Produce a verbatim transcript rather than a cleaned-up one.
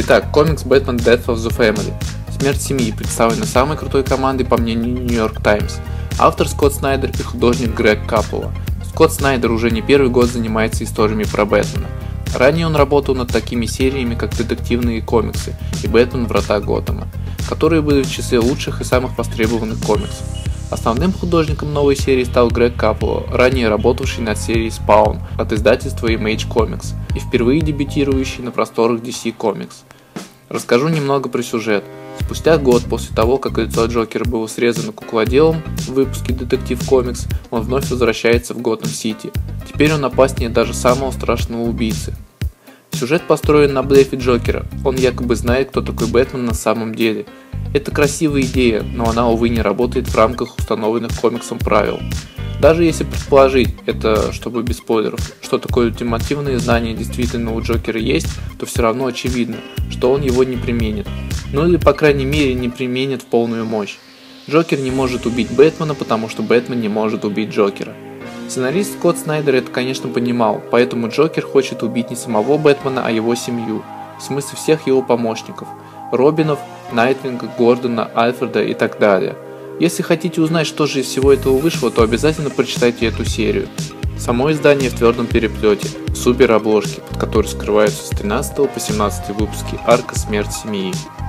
Итак, комикс Batman Death of the Family. Смерть семьи представлена самой крутой командой по мнению New York Times. Автор Скотт Снайдер и художник Грег Каппула. Скотт Снайдер уже не первый год занимается историями про Бэтмена. Ранее он работал над такими сериями, как детективные комиксы и Бэтмен Врата Готэма, которые были в числе лучших и самых востребованных комиксов. Основным художником новой серии стал Грег Каппула, ранее работавший над серией Spawn от издательства Image Comics и впервые дебютирующий на просторах ди си Comics. Расскажу немного про сюжет. Спустя год после того, как лицо Джокера было срезано куклоделом в выпуске Детектив Комикс, он вновь возвращается в Готэм-Сити. Теперь он опаснее даже самого страшного убийцы. Сюжет построен на блефе Джокера, он якобы знает, кто такой Бэтмен на самом деле. Это красивая идея, но она, увы, не работает в рамках установленных комиксом правил. Даже если предположить, это чтобы без спойлеров, что такое ультимативное знание действительно у Джокера есть, то все равно очевидно, что он его не применит. Ну или по крайней мере не применит в полную мощь. Джокер не может убить Бэтмена, потому что Бэтмен не может убить Джокера. Сценарист Скотт Снайдер это, конечно, понимал, поэтому Джокер хочет убить не самого Бэтмена, а его семью, в смысле всех его помощников – Робинов, Найтвинга, Гордона, Альфреда и так далее. Если хотите узнать, что же из всего этого вышло, то обязательно прочитайте эту серию. Само издание в твердом переплете, в супер обложке, под которой скрываются с тринадцатого по семнадцатый выпуски арка «Смерть семьи».